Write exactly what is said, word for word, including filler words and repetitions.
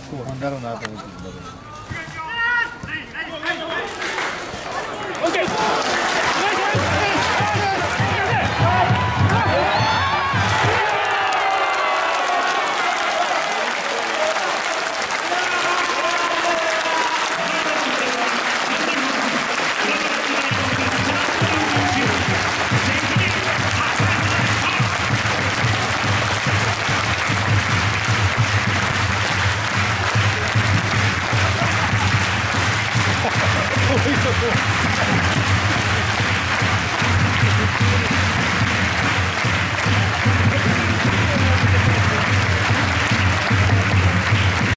後半だろうなと思ってるんだけど。そういうこと。